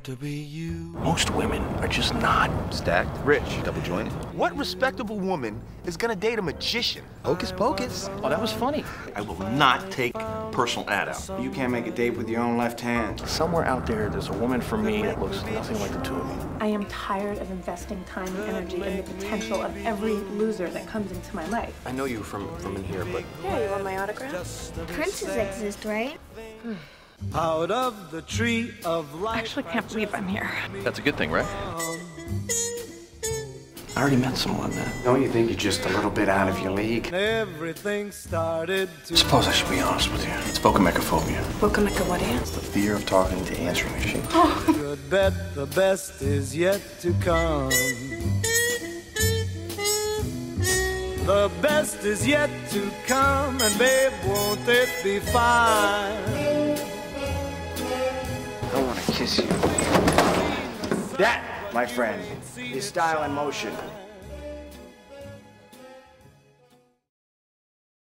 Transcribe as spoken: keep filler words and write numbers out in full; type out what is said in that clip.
to be you. Most women are just not. Stacked, rich, double jointed. What respectable woman is gonna date a magician? Hocus pocus. Oh, that was funny. I will not take personal ads. You can't make a date with your own left hand. Somewhere out there, there's a woman for me that looks nothing like the two of you. I am tired of investing time and energy in the potential of every loser that comes into my life. I know you from, from in here, but... Yeah, you want my autograph? Princes exist, right? Out of the tree of life. I actually can't believe I'm here. That's a good thing, right? I already met someone, man. Don't you think you're just a little bit out of your league? Everything started to... Suppose I should be honest with you. It's vocomechophobia. Vocomecha what is? It's the fear of talking to answering machines. Good bet the best is yet to come. The best is yet to come, and babe, won't it be fine? I want to kiss you. That, my friend, is style in motion.